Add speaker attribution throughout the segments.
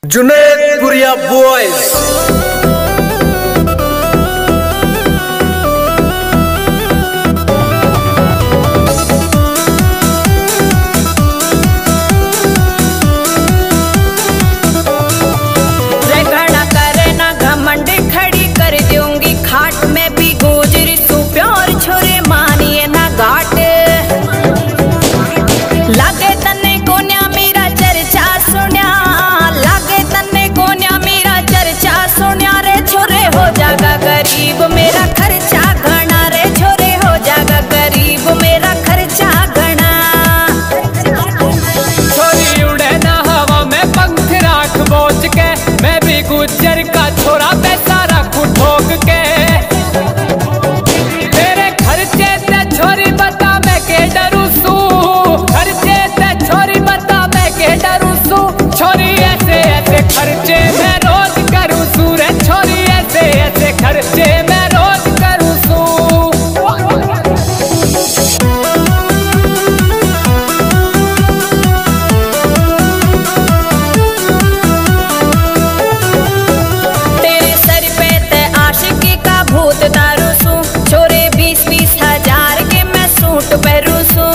Speaker 1: जुनैदपुरिया boys.
Speaker 2: गरीब मेरा खर्चा घना रे छोरे, हो जागा गरीब मेरा खर्चा घना।
Speaker 3: छोरी उड़े ना हवा में पंख राख बोझ के, मैं भी गुज्जर का छोरा पैसा रखूं ठोक के। तेरे खर्चे ते छोरी बता मैं के डरू सू, खर्चे ते छोरी बता मैं के डरू सू। छोरी ऐसे ऐसे खर्चे मैं रोज करूँ सू रे, छोरी ऐसे ऐसे खर्चे मैं रोज करूँ सू।
Speaker 2: तेरे सर पे ते आशिकी का भूत दारू सू, छोरे 20-20 हजार के मैं सूट पहरू सू।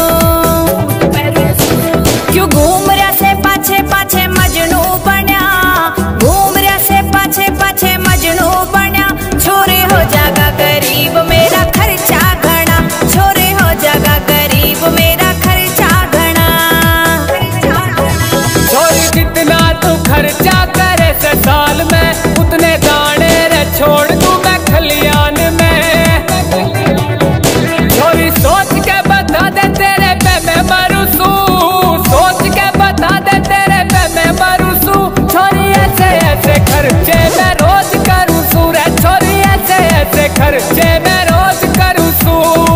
Speaker 2: क्यों घूम रहा से पाछे पाछे मजनू बन्या, घूम रहा से पाछे पाछे मजनू बन्या। छोरे हो जागा गरीब मेरा खर्चा घना, छोरे हो जागा गरीब मेरा खर्चा घना।
Speaker 3: छोरी जितना तू खर्चा करे से साल में, उतने दाने रे छोड़ दूं मैं खलियान में। छोरी सोच के बता दे तेरे पे मैं मरूं सू, सोच के बता दे तेरे पे मैं मरूं सू। छोरी ऐसे ऐसे खर्चे मैं रोज करूं सू रे, छोरी ऐसे ऐसे खर्चे मैं रोज करूं सू।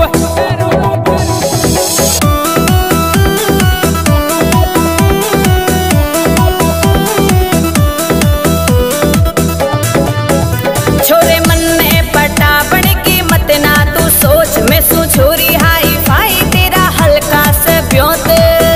Speaker 2: छोरे मन में पटाबड़ की मत ना तू सोच, मैं सू छोरी हाई फाई तेरा हल्का से ब्योत।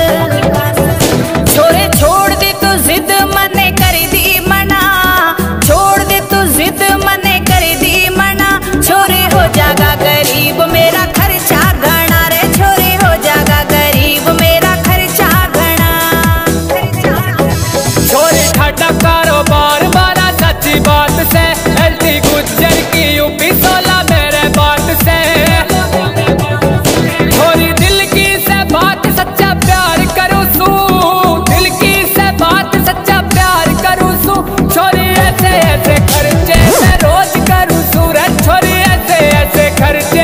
Speaker 2: छोरे छोड़ दे तू जिद मने कर दी मना, छोड़ दे तू जिद मने कर दी मना। छोरे हो जागा गरीब मेरा खर्चा घना रे, छोरे हो जागा गरीब मेरा खर्चा घना।
Speaker 3: छोरी ठाटा कारोबार मारा सच्ची बात से, एलटी गुज्जर की यूपी 16 मेरे बात से। छोरी दिल की से बात सच्चा प्यार करूँ सू, दिल की से बात सच्चा प्यार करूँ सू। छोरी ऐसे ऐसे खर्चे मैं रोज करूँ सू रे, छोरी ऐसे ऐसे खर्चे